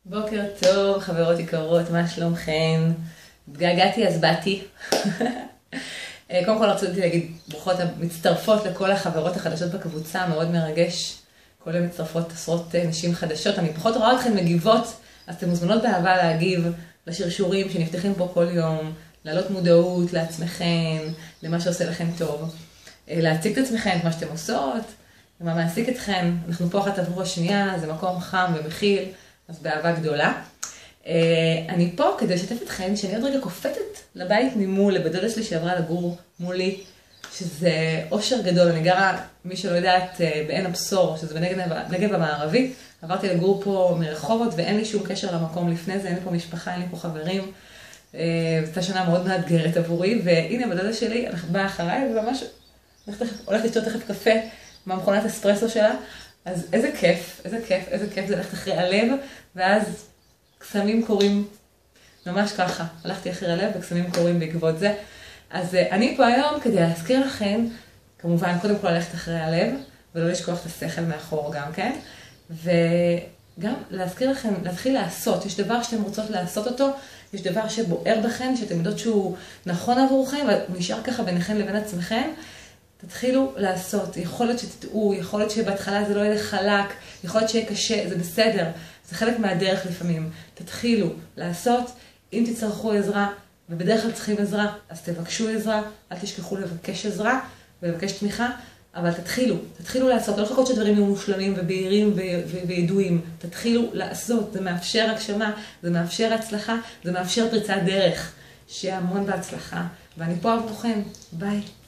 בוקר טוב, חברות יקרות, מה שלומכן? התגעגעתי אז באתי. קודם כל רציתי להגיד ברוכות המצטרפות לכל החברות החדשות בקבוצה, מאוד מרגש. כל יום מצטרפות עשרות נשים חדשות. אני פחות רואה אתכן מגיבות, אז אתן מוזמנות באהבה להגיב לשרשורים שנפתחים פה כל יום, להעלות מודעות לעצמכן, למה שעושה לכן טוב. להציג את עצמכן, את מה שאתן עושות, ומה מעסיק אתכן. אנחנו פה אחת עבור השנייה, זה מקום חם ומכיל. אז באהבה גדולה. אני פה כדי לשתף אתכם שאני עוד רגע קופצת לבית ממול, לבת דודה שלי שעברה לגור מולי, שזה אושר גדול. אני גרה, מי שלא יודעת, בעין הבשור, שזה בנגב המערבי. עברתי לגור פה מרחובות ואין לי שום קשר למקום לפני זה, אין לי פה משפחה, אין לי פה חברים. זו שנה מאוד מאתגרת עבורי, והנה בת דודה שלי באה אחריי וממש הולכת לשתות תכף קפה מהמכונת אספרסו שלה. אז איזה כיף, איזה כיף, איזה כיף זה ללכת אחרי הלב, ואז קסמים קורים ממש ככה. הלכתי אחרי הלב וקסמים קורים בעקבות זה. אז אני פה היום כדי להזכיר לכם, כמובן קודם כל ללכת אחרי הלב, ולא לשכוח את השכל מאחור גם, כן? וגם להזכיר לכם, להתחיל לעשות. יש דבר שאתם רוצות לעשות אותו, יש דבר שבוער בכם, שאתם יודעות שהוא נכון עבורכם, ונשאר ככה ביניכם לבין עצמכם. תתחילו לעשות, יכול להיות שתטעו, יכול להיות שבהתחלה זה לא יהיה חלק, יכול להיות שיהיה קשה, זה בסדר, זה חלק מהדרך לפעמים. תתחילו לעשות, אם תצטרכו עזרה, ובדרך כלל צריכים עזרה, אז תבקשו עזרה, אל תשכחו לבקש עזרה ולבקש תמיכה, אבל תתחילו לעשות, לא לחכות שדברים יהיו מושלמים ובהירים וידועים, תתחילו לעשות, זה מאפשר הגשמה, זה מאפשר הצלחה, זה מאפשר פריצת דרך, שיהיה המון בהצלחה, ואני פה עבורכם, ביי.